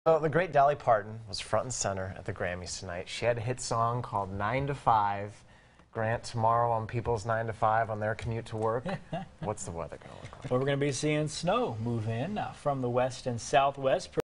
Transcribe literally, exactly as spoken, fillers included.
So the great Dolly Parton was front and center at the Grammys tonight. She had a hit song called nine to five. Grant, tomorrow on people's nine to five on their commute to work, what's the weather going to look like? Well, we're going to be seeing snow move in uh, from the west and southwest.